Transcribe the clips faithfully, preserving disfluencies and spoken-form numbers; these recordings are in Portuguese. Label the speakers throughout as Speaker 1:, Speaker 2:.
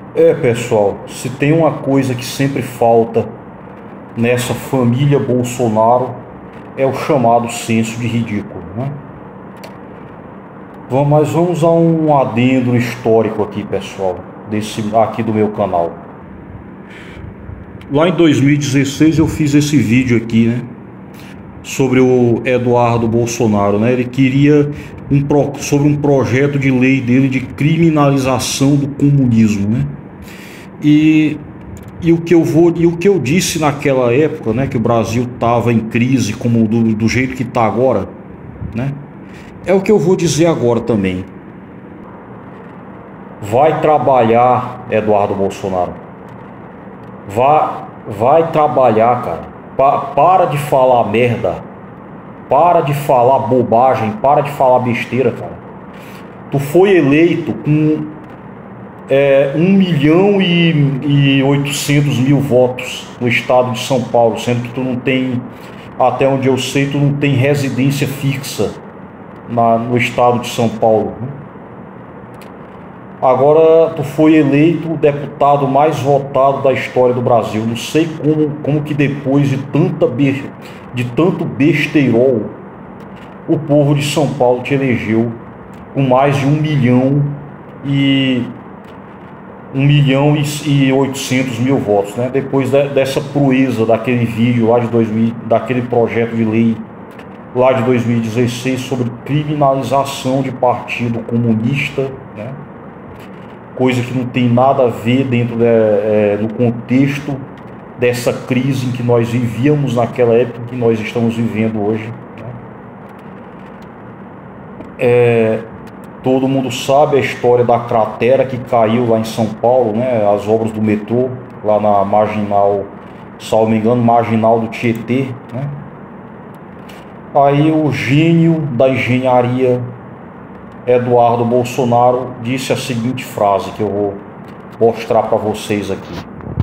Speaker 1: É, pessoal, se tem uma coisa que sempre falta nessa família Bolsonaro é o chamado senso de ridículo, né? Vamos, mas vamos a um adendo histórico aqui, pessoal, desse aqui do meu canal. Lá em dois mil e dezesseis eu fiz esse vídeo aqui, né, sobre o Eduardo Bolsonaro, né? Ele queria um pro, sobre um projeto de lei dele de criminalização do comunismo, né? E, e o que eu vou e o que eu disse naquela época, né, que o Brasil estava em crise como do, do jeito que está agora, né? É o que eu vou dizer agora também. Vai trabalhar, Eduardo Bolsonaro. Vai, vai trabalhar, cara. Pa, para de falar merda. Para de falar bobagem. Para de falar besteira, cara. Tu foi eleito com é, um milhão e oitocentos mil votos no estado de São Paulo, sendo que tu não tem, até onde eu sei, tu não tem residência fixa na, no estado de São Paulo. Agora tu foi eleito o deputado mais votado da história do Brasil. Não sei como, como que depois de, tanta be, de tanto besteirol o povo de São Paulo te elegeu com mais de um milhão e um milhão e oitocentos mil votos, né? Depois de, dessa proeza daquele vídeo lá de dois mil, daquele projeto de lei lá de dois mil e dezesseis sobre criminalização de partido comunista, né? Coisa que não tem nada a ver dentro de, é, no contexto dessa crise em que nós vivíamos naquela época, que nós estamos vivendo hoje, né? É, todo mundo sabe a história da cratera que caiu lá em São Paulo, né? As obras do metrô, lá na Marginal, salvo me engano, Marginal do Tietê, né? Aí o gênio da engenharia Eduardo Bolsonaro disse a seguinte frase que eu vou mostrar para vocês aqui.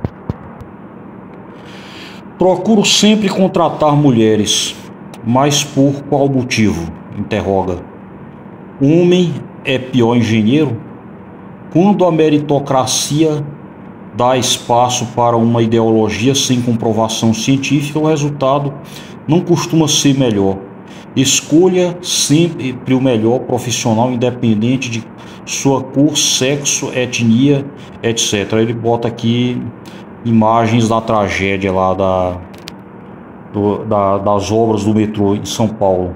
Speaker 1: Procuro sempre contratar mulheres, mas por qual motivo? Interroga. Homem é pior engenheiro? Quando a meritocracia dá espaço para uma ideologia sem comprovação científica, o resultado não costuma ser melhor. Escolha sempre o melhor profissional, independente de sua cor, sexo, etnia, etcétera. Ele bota aqui imagens da tragédia lá da, do, da, das obras do metrô em São Paulo.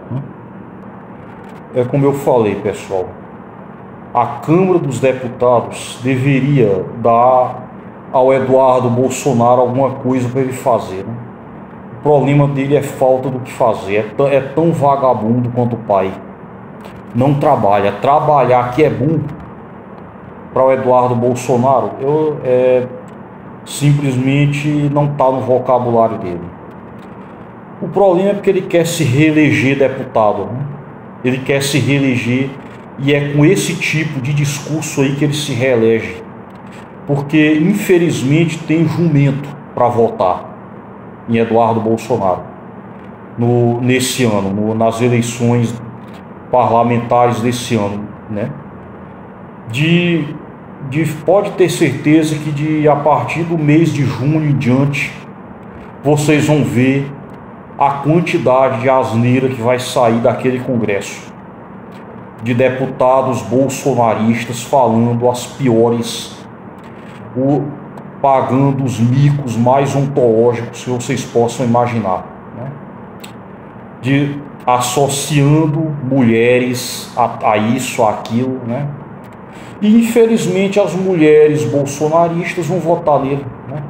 Speaker 1: É como eu falei, pessoal. A Câmara dos Deputados deveria dar ao Eduardo Bolsonaro alguma coisa para ele fazer, né? O problema dele é falta do que fazer. É, t- é tão vagabundo quanto o pai. Não trabalha. Trabalhar que é bom para o Eduardo Bolsonaro, eu, é, simplesmente não está no vocabulário dele. O problema é porque ele quer se reeleger deputado, né? Ele quer se reeleger e é com esse tipo de discurso aí que ele se reelege. Porque, infelizmente, tem jumento para votar em Eduardo Bolsonaro no, nesse ano, no, nas eleições parlamentares desse ano, né? De, de, pode ter certeza que de, a partir do mês de junho em diante, vocês vão ver a quantidade de asneira que vai sair daquele Congresso, de deputados bolsonaristas falando as piores, o pagando os micos mais ontológicos que vocês possam imaginar, né? De associando mulheres a, a isso, a aquilo, né? E infelizmente as mulheres bolsonaristas vão votar nele, né?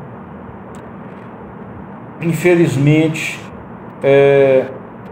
Speaker 1: Infelizmente, é,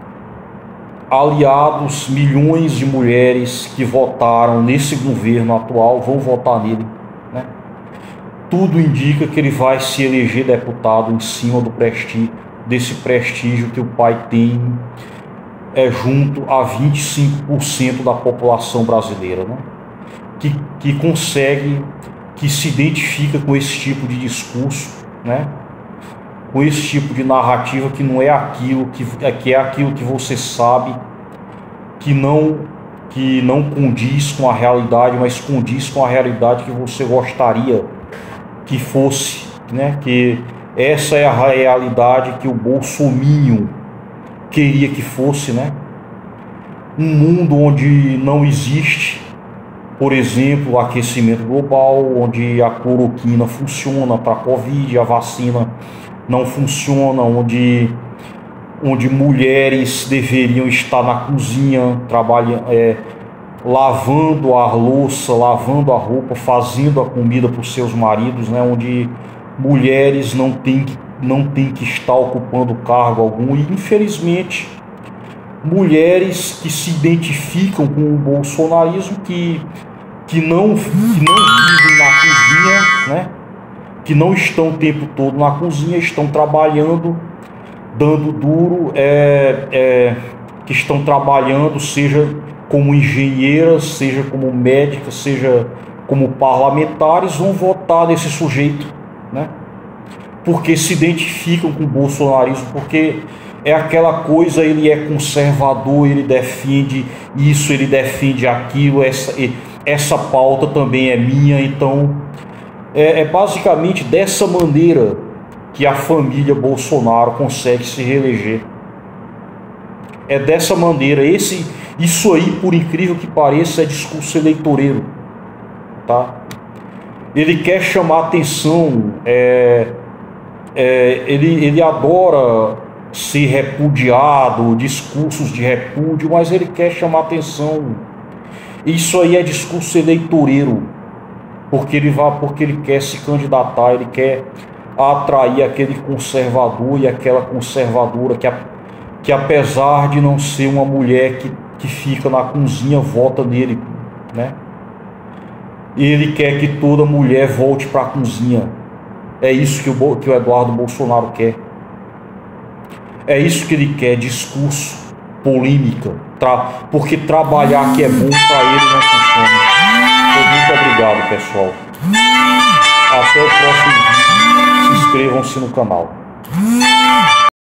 Speaker 1: aliados, milhões de mulheres que votaram nesse governo atual vão votar nele, né? Tudo indica que ele vai se eleger deputado em cima do prestígio, desse prestígio que o pai tem, é, junto a vinte e cinco por cento da população brasileira, né? Que, que consegue, que se identifica com esse tipo de discurso, né? Com esse tipo de narrativa que não é aquilo que, que é aquilo que você sabe que não, que não condiz com a realidade, mas condiz com a realidade que você gostaria que fosse, né, que essa é a realidade que o bolsominion queria que fosse, né? Um mundo onde não existe, por exemplo, aquecimento global, onde a cloroquina funciona para a Covid, a vacina não funciona, onde, onde mulheres deveriam estar na cozinha, trabalhando, é, lavando a louça, lavando a roupa, fazendo a comida para os seus maridos, né? Onde mulheres não têm que, não têm que estar ocupando cargo algum. E, infelizmente, mulheres que se identificam com o bolsonarismo, que, que, não, que não vivem na cozinha, né? Que não estão o tempo todo na cozinha, estão trabalhando, dando duro, é, é, que estão trabalhando, seja como engenheiras, seja como médicas, seja como parlamentares, vão votar nesse sujeito, né? Porque se identificam com o bolsonarismo, porque é aquela coisa, ele é conservador, ele defende isso, ele defende aquilo, essa, essa pauta também é minha. Então é, é basicamente dessa maneira que a família Bolsonaro consegue se reeleger. É dessa maneira. Esse, isso aí, por incrível que pareça, é discurso eleitoreiro, tá? Ele quer chamar atenção, é, é, ele, ele adora ser repudiado, discursos de repúdio, mas ele quer chamar atenção. Isso aí é discurso eleitoreiro, porque ele vai, porque ele quer se candidatar, ele quer atrair aquele conservador e aquela conservadora que, que apesar de não ser uma mulher que, que fica na cozinha, vota nele, né? Ele quer que toda mulher volte para a cozinha. É isso que o, que o Eduardo Bolsonaro quer. É isso que ele quer, discurso, polêmica, tra... porque trabalhar que é bom para ele não funciona. Então, muito obrigado, pessoal. Até o próximo vídeo. Se inscrevam-se no canal.